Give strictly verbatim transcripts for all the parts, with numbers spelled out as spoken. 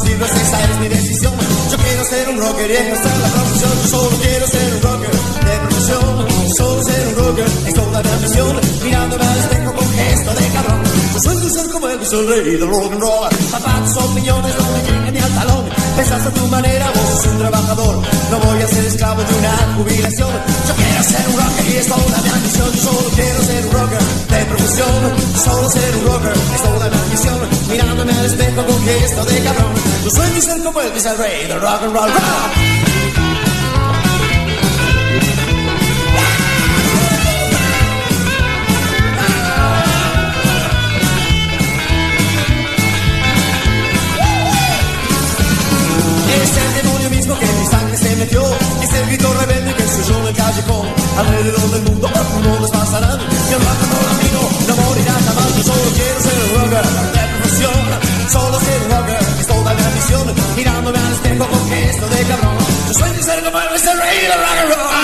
libros, esa es mi decisión. Yo quiero ser un rocker y ejercer la profesión. Yo solo quiero ser un rocker de profesión. Solo ser un rocker es toda mi ambición. Mirándome al espejo con gesto de cabrón. Yo sueño ser como Elvis, el rey del rock and roll. Zapatos, opiniones, no me lleguen ni al talón. Pensás a tu manera, vos sos un trabajador. No voy a ser esclavo de una jubilación. Yo quiero ser un rocker y es toda mi ambición. Yo solo quiero ser un rocker de profesión. Solo ser un rocker es toda mi ambición. Mirándome al espejo con gesto de cabrón. Yo sueño ser como Elvis, el rey del rock and roll. Es el demonio mismo que en mi sangre se metió. Es el grito rebelde que se oyó en el callejón. Alrededor del mundo mundos pasarán. Y el rock and roll amigo no morirá jamás. Yo solo quiero ser un rocker de profesión. Solo ser un rocker es toda mi ambición. Mirándome al espejo con gesto de cabrón. Yo sueño ser como Elvis, el rey del rock and roll.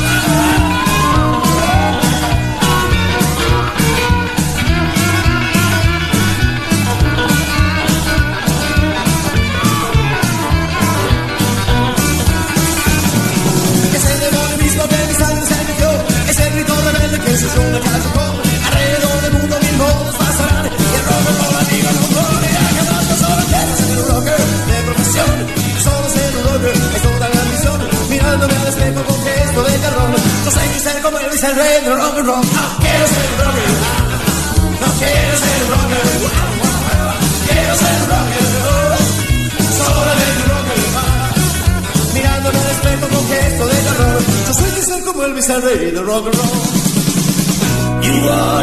Que se sube el callejón. Alrededor del mundo mil modos pasarán. Y el rock and roll amigo no morirá jamás. Yo solo quiero ser un rocker de profesión. Solo ser un rocker es toda mi ambición. Mirándome al espejo con gesto de cabrón. Yo sé que ser como Elvis, el rey del rock and roll. No quiero ser un rocker. No quiero ser un rocker. Quiero ser un rocker. Solamente un rocker. Mirándome al espejo con gesto de cabrón. Yo sé que ser como Elvis, el rey del rock and roll. You are